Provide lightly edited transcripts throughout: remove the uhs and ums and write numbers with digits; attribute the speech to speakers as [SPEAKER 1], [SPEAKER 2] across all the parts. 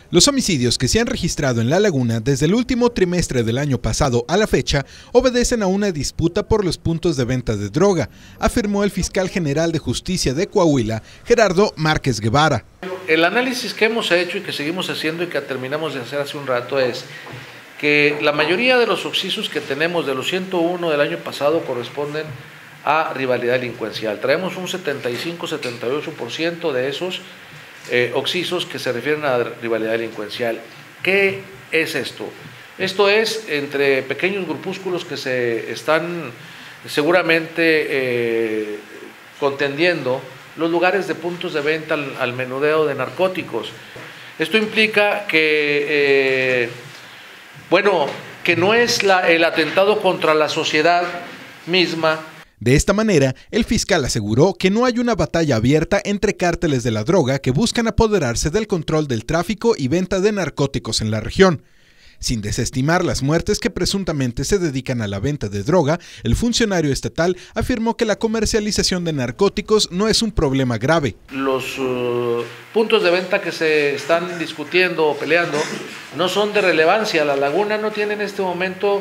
[SPEAKER 1] Los homicidios que se han registrado en La Laguna desde el último trimestre del año pasado a la fecha obedecen a una disputa por los puntos de venta de droga, afirmó el fiscal general de justicia de Coahuila, Gerardo Márquez Guevara.
[SPEAKER 2] El análisis que hemos hecho y que seguimos haciendo y que terminamos de hacer hace un rato es que la mayoría de los occisos que tenemos, de los 101 del año pasado, corresponden a rivalidad delincuencial. Traemos un 75-78% de esos occisos que se refieren a rivalidad delincuencial. ¿Qué es esto? Esto es entre pequeños grupúsculos que se están seguramente contendiendo los lugares de puntos de venta al menudeo de narcóticos. Esto implica que, que no es el atentado contra la sociedad misma.
[SPEAKER 1] De esta manera, el fiscal aseguró que no hay una batalla abierta entre cárteles de la droga que buscan apoderarse del control del tráfico y venta de narcóticos en la región. Sin desestimar las muertes que presuntamente se dedican a la venta de droga, el funcionario estatal afirmó que la comercialización de narcóticos no es un problema grave. Los
[SPEAKER 2] puntos de venta que se están discutiendo o peleando no son de relevancia. La Laguna no tiene en este momento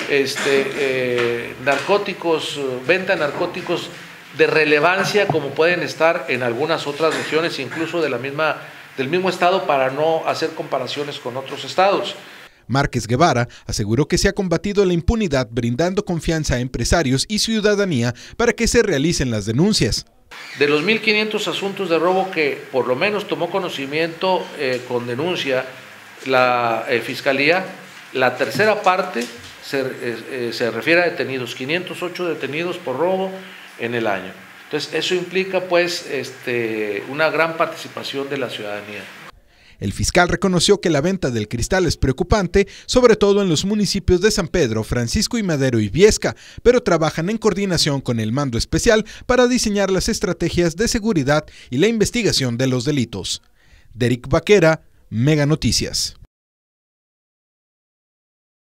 [SPEAKER 2] narcóticos, venta de narcóticos de relevancia como pueden estar en algunas otras regiones, incluso del mismo estado, para no hacer comparaciones con otros estados.
[SPEAKER 1] Márquez Guevara aseguró que se ha combatido la impunidad brindando confianza a empresarios y ciudadanía para que se realicen las denuncias.
[SPEAKER 2] De los 1.500 asuntos de robo que por lo menos tomó conocimiento con denuncia la Fiscalía, la tercera parte se refiere a detenidos, 508 detenidos por robo en el año. Entonces eso implica pues una gran participación de la ciudadanía.
[SPEAKER 1] El fiscal reconoció que la venta del cristal es preocupante, sobre todo en los municipios de San Pedro, Francisco y Madero y Viesca, pero trabajan en coordinación con el mando especial para diseñar las estrategias de seguridad y la investigación de los delitos. Derek Vaquera, Mega Noticias.